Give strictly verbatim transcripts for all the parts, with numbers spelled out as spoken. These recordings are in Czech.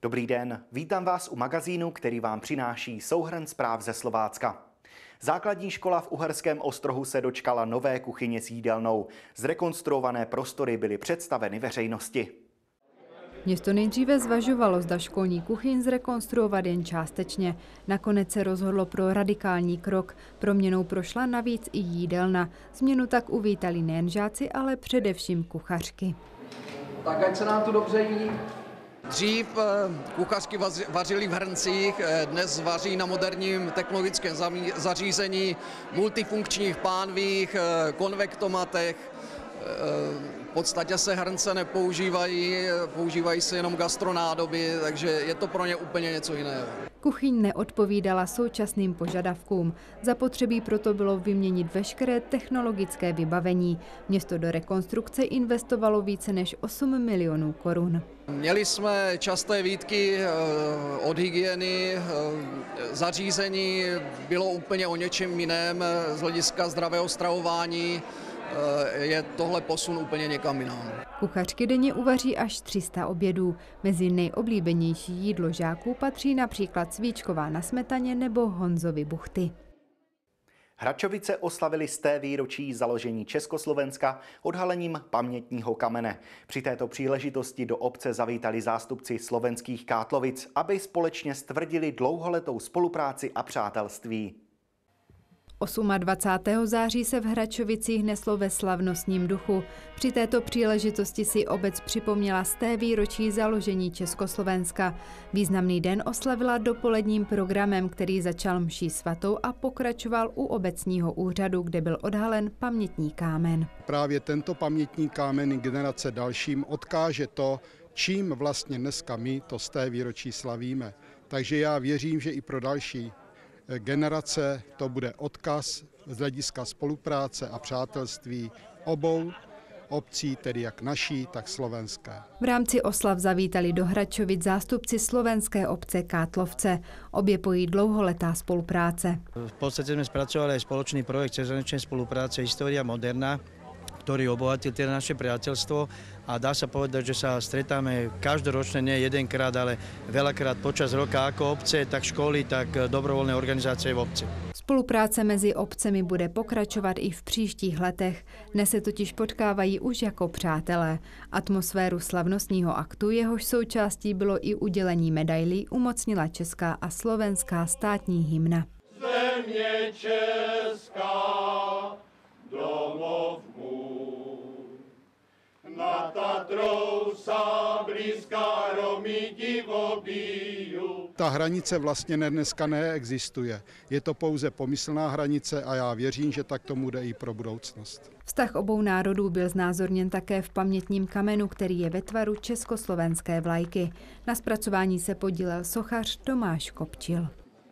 Dobrý den, vítám vás u magazínu, který vám přináší souhrn zpráv ze Slovácka. Základní škola v Uherském Ostrohu se dočkala nové kuchyně s jídelnou. Zrekonstruované prostory byly představeny veřejnosti. Město nejdříve zvažovalo, zda školní kuchyň zrekonstruovat jen částečně. Nakonec se rozhodlo pro radikální krok. Proměnou prošla navíc i jídelna. Změnu tak uvítali nejen žáci, ale především kuchařky. Tak ať se nám tu dobře jí. Dřív kuchařky vařily v hrncích, dnes vaří na moderním technologickém zařízení, multifunkčních pánvích, konvektomatech. V podstatě se hrnce nepoužívají, používají se jenom gastronádoby, takže je to pro ně úplně něco jiného. Kuchyň neodpovídala současným požadavkům. Zapotřebí proto bylo vyměnit veškeré technologické vybavení. Město do rekonstrukce investovalo více než osm milionů korun. Měli jsme časté výtky od hygieny, zařízení bylo úplně o něčem jiném z hlediska zdravého stravování. Je tohle posun úplně někam jinam. Kuchařky denně uvaří až tři sta obědů. Mezi nejoblíbenější jídlo žáků patří například svíčková na smetaně nebo Honzovy buchty. Hračovice oslavili sté výročí založení Československa odhalením pamětního kamene. Při této příležitosti do obce zavítali zástupci slovenských Kátlovic, aby společně stvrdili dlouholetou spolupráci a přátelství. dvacátého osmého září se v Hračovicích neslo ve slavnostním duchu. Při této příležitosti si obec připomněla sté výročí založení Československa. Významný den oslavila dopoledním programem, který začal mší svatou a pokračoval u obecního úřadu, kde byl odhalen pamětní kámen. Právě tento pamětní kámen generace dalším odkáže to, čím vlastně dneska my to sté výročí slavíme. Takže já věřím, že i pro další generace to bude odkaz z hlediska spolupráce a přátelství obou obcí, tedy jak naší, tak slovenské. V rámci oslav zavítali do Hračovic zástupci slovenské obce Kátlovce. Obě pojí dlouholetá spolupráce. V podstate sme spracovali aj spoločný projekt cezhraničnej spolupráce História moderna, ktorý obohatil teda naše priateľstvo a dá sa povedať, že sa stretáme každoročne, nie jedenkrát, ale veľakrát počas roka ako obce, tak školy, tak dobrovoľné organizácie v obci. Spolupráce mezi obcemi bude pokračovat i v příštích letech. Dnes se totiž potkávají už jako přátelé. Atmosféru slavnostního aktu, jehož součástí bylo i udělení medailí, umocnila česká a slovenská státní hymna. Země česká, domov můj, na Tatrou sa blízká Romy divo biju. Ta hranice vlastně dneska neexistuje. Je to pouze pomyslná hranice a já věřím, že tak tomu jde i pro budoucnost. Vztah obou národů byl znázorněn také v pamětním kamenu, který je ve tvaru československé vlajky. Na zpracování se podílel sochař Tomáš Kopčil.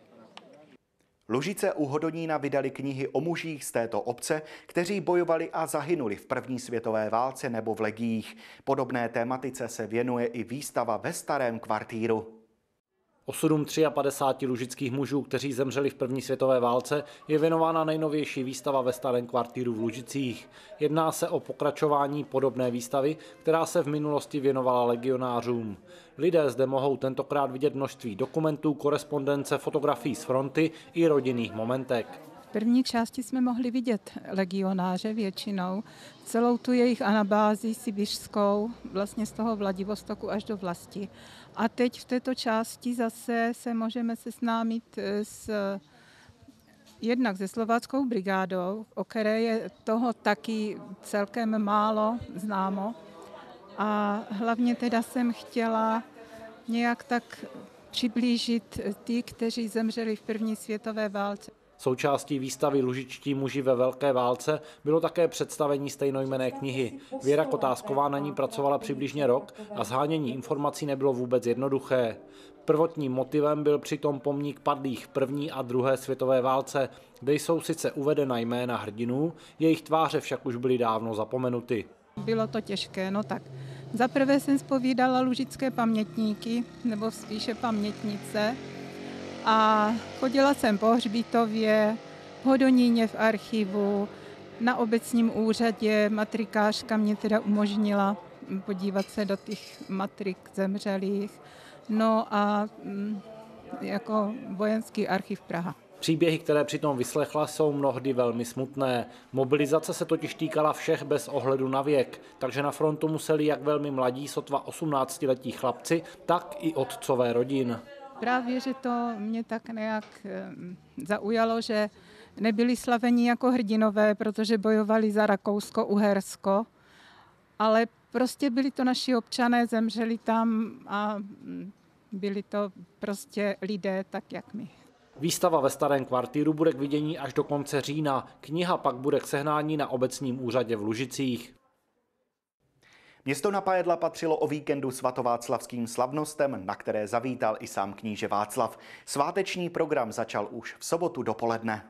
Lužice u Hodonína vydali knihy o mužích z této obce, kteří bojovali a zahynuli v první světové válce nebo v legiích. Podobné tématice se věnuje i výstava ve Starém kvartíru. Osudům padesát tři lužických mužů, kteří zemřeli v první světové válce, je věnována nejnovější výstava ve Starém kvartíru v Lužicích. Jedná se o pokračování podobné výstavy, která se v minulosti věnovala legionářům. Lidé zde mohou tentokrát vidět množství dokumentů, korespondence, fotografií z fronty i rodinných momentek. V první části jsme mohli vidět legionáře většinou, celou tu jejich anabázi sibiřskou, vlastně z toho Vladivostoku až do Vlasti. A teď v této části zase se můžeme seznámit s jednak se slováckou brigádou, o které je toho taky celkem málo známo. A hlavně teda jsem chtěla nějak tak přiblížit ty, kteří zemřeli v první světové válce. Součástí výstavy Lužičtí muži ve Velké válce bylo také představení stejnojmenné knihy. Věra Kotásková na ní pracovala přibližně rok a shánění informací nebylo vůbec jednoduché. Prvotním motivem byl přitom pomník padlých v první a druhé světové válce, kde jsou sice uvedena jména hrdinů, jejich tváře však už byly dávno zapomenuty. Bylo to těžké, no tak. Zaprvé jsem zpovídala lužické pamětníky, nebo spíše pamětnice. A chodila jsem po hřbitově, v Hodoníně v archivu, na obecním úřadě. Matrikářka mě teda umožnila podívat se do těch matrik zemřelých. no a mm, jako vojenský archiv Praha. Příběhy, které přitom vyslechla, jsou mnohdy velmi smutné. Mobilizace se totiž týkala všech bez ohledu na věk, takže na frontu museli jak velmi mladí, sotva osmnáctiletí chlapci, tak i otcové rodin. Právě, že to mě tak nějak zaujalo, že nebyli slaveni jako hrdinové, protože bojovali za Rakousko-Uhersko, ale prostě byli to naši občané, zemřeli tam a byli to prostě lidé tak, jak my. Výstava ve Starém kvartíru bude k vidění až do konce října. Kniha pak bude k sehnání na obecním úřadě v Lužicích. Město Napajedla patřilo o víkendu svatováclavským slavnostem, na které zavítal i sám kníže Václav. Sváteční program začal už v sobotu dopoledne.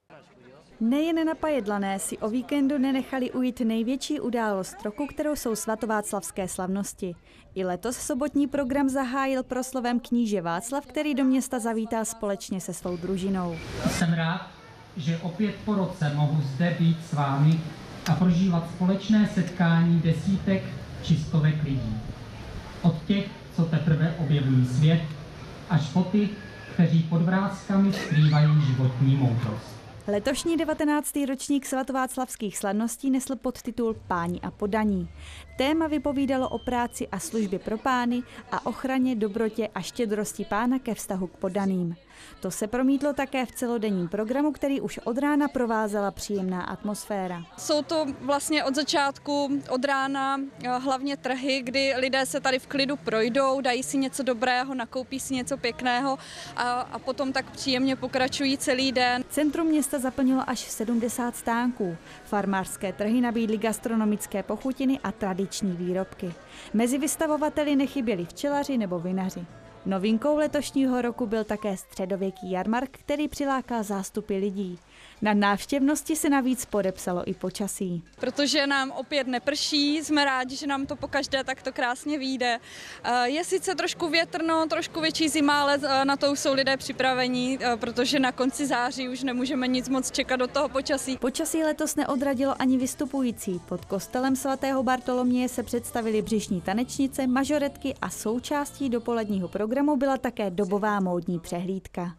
Nejen Napajedlané si o víkendu nenechali ujít největší událost roku, kterou jsou svatováclavské slavnosti. I letos sobotní program zahájil proslovem kníže Václav, který do města zavítal společně se svou družinou. Jsem rád, že opět po roce mohu zde být s vámi a prožívat společné setkání desítek či stovek lidí. Od těch, co teprve objevují svět, až po ty, kteří pod vrázkami skrývají životní moudrost. Letošní devatenáctý ročník svatováclavských slavností nesl podtitul Páni a podaní. Téma vypovídalo o práci a službě pro pány a ochraně, dobrotě a štědrosti pána ke vztahu k podaným. To se promítlo také v celodenním programu, který už od rána provázela příjemná atmosféra. Jsou to vlastně od začátku, od rána hlavně trhy, kdy lidé se tady v klidu projdou, dají si něco dobrého, nakoupí si něco pěkného a, a potom tak příjemně pokračují celý den. Centrum města zaplnilo až sedmdesát stánků. Farmářské trhy nabídly gastronomické pochutiny a tradiční výrobky. Mezi vystavovateli nechyběli včelaři nebo vinaři. Novinkou letošního roku byl také středověký jarmark, který přilákal zástupy lidí. Na návštěvnosti se navíc podepsalo i počasí. Protože nám opět neprší, jsme rádi, že nám to pokaždé takto krásně vyjde. Je sice trošku větrno, trošku větší zima, ale na to už jsou lidé připravení, protože na konci září už nemůžeme nic moc čekat do toho počasí. Počasí letos neodradilo ani vystupující. Pod kostelem svatého Bartoloměje se představily břišní tanečnice, mažoretky a součástí dopoledního programu byla také dobová módní přehlídka.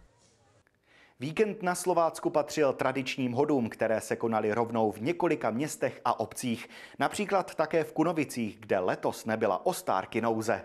Víkend na Slovácku patřil tradičním hodům, které se konaly rovnou v několika městech a obcích. Například také v Kunovicích, kde letos nebyla o stárky nouze.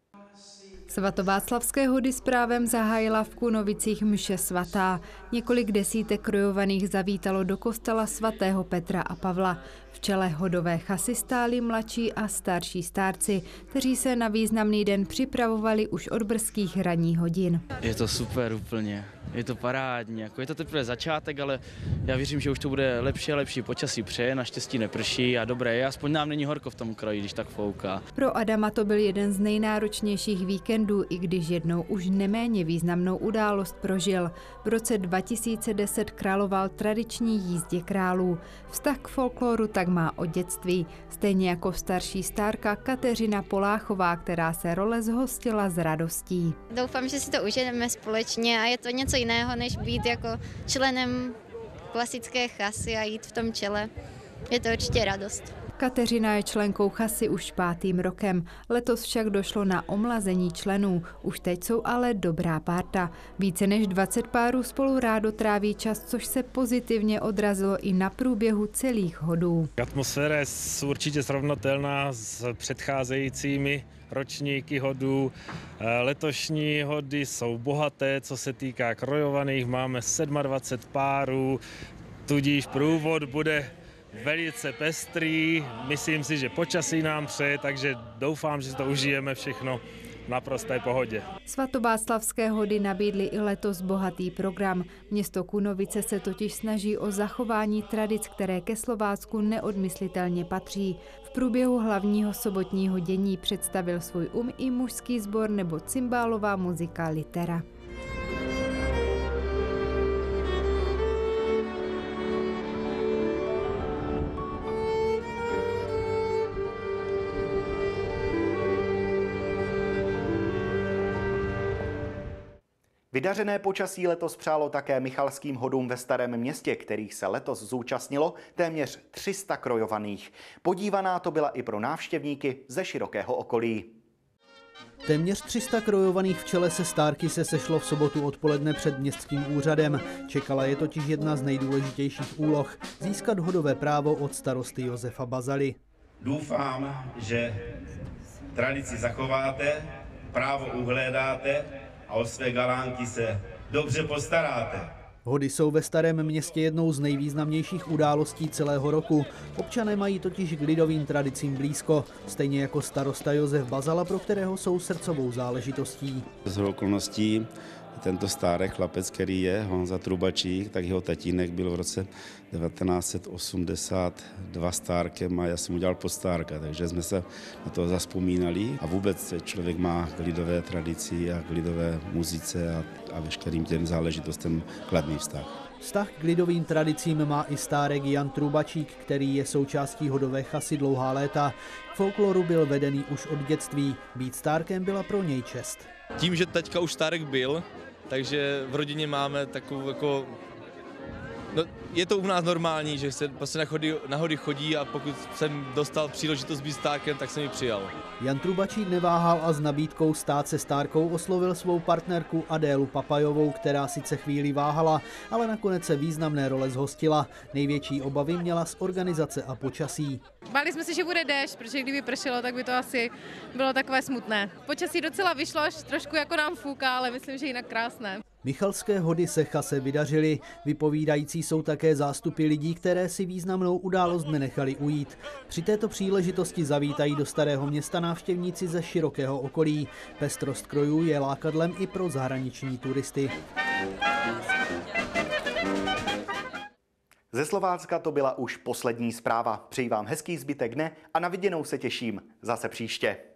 Svatováclavské hody s právem zahájila v Kunovicích mše svatá. Několik desítek krojovaných zavítalo do kostela svatého Petra a Pavla. V čele hodové chasy stáli mladší a starší stárci, kteří se na významný den připravovali už od brzkých ranních hodin. Je to super úplně, je to parádní, jako je to teprve začátek, ale já věřím, že už to bude lepší a lepší, počasí přeje, naštěstí neprší a dobré, aspoň nám není horko v tom kraji, když tak fouká. Pro Adama to byl jeden z nejnáročnějších víkendů, i když jednou už neméně významnou událost prožil. V roce dva tisíce deset královal tradiční jízdě králů. Vztah k folkloru tak má od dětství, stejně jako starší stárka Kateřina Poláchová, která se role zhostila s radostí. Doufám, že si to užijeme společně a je to něco jiného, než být jako členem klasické chasy a jít v tom čele. Je to určitě radost. Kateřina je členkou chasy už pátým rokem. Letos však došlo na omlazení členů. Už teď jsou ale dobrá parta. Více než dvacet párů spolu rádo tráví čas, což se pozitivně odrazilo i na průběhu celých hodů. Atmosféra je určitě srovnatelná s předcházejícími ročníky hodů. Letošní hody jsou bohaté, co se týká krojovaných. Máme dvacet sedm párů, tudíž průvod bude velice pestrý, myslím si, že počasí nám přeje, takže doufám, že to užijeme všechno v naprosté pohodě. Svatováclavské hody nabídly i letos bohatý program. Město Kunovice se totiž snaží o zachování tradic, které ke Slovácku neodmyslitelně patří. V průběhu hlavního sobotního dění představil svůj um i mužský sbor nebo cymbálová muzika Litera. Vydařené počasí letos přálo také michalským hodům ve Starém Městě, kterých se letos zúčastnilo téměř tři sta krojovaných. Podívaná to byla i pro návštěvníky ze širokého okolí. Téměř tři sta krojovaných včele se stárky se sešlo v sobotu odpoledne před městským úřadem. Čekala je totiž jedna z nejdůležitějších úloh – získat hodové právo od starosty Josefa Bazaly. Doufám, že tradici zachováte, právo uhlédáte a o své galánky se dobře postaráte. Hody jsou ve Starém Městě jednou z nejvýznamnějších událostí celého roku. Občané mají totiž k lidovým tradicím blízko, stejně jako starosta Josef Bazala, pro kterého jsou srdcovou záležitostí. Z okolností tento stárek chlapec, který je Honza Trubačík, tak jeho tatínek byl v roce devatenáct set osmdesát dva stárkem a já jsem udělal podstárka, takže jsme se na to zazpomínali. A vůbec člověk má k lidové tradici a k lidové muzice a, a veškerým těm záležitostem kladný vztah. Vztah k lidovým tradicím má i stárek Jan Trubačík, který je součástí hodové chasy dlouhá léta. K folkloru byl vedený už od dětství. Být stárkem byla pro něj čest. Tím, že teďka už stárek byl, takže v rodině máme takovou jako... No, je to u nás normální, že se prostě na hody, na hody chodí a pokud jsem dostal příležitost být stárkem, tak jsem ji přijal. Jan Trubačík neváhal a s nabídkou stát se stárkou oslovil svou partnerku Adélu Papajovou, která sice chvíli váhala, ale nakonec se významné role zhostila. Největší obavy měla z organizace a počasí. Báli jsme se, že bude déšť, protože kdyby pršelo, tak by to asi bylo takové smutné. Počasí docela vyšlo, trošku jako nám fouká, ale myslím, že jinak krásné. Michalské hody se chase vydařily. Vypovídající jsou také zástupy lidí, které si významnou událost nenechali ujít. Při této příležitosti zavítají do Starého Města návštěvníci ze širokého okolí. Pestrost krojů je lákadlem i pro zahraniční turisty. Ze Slovácka to byla už poslední zpráva. Přeji vám hezký zbytek dne a na viděnou se těším zase příště.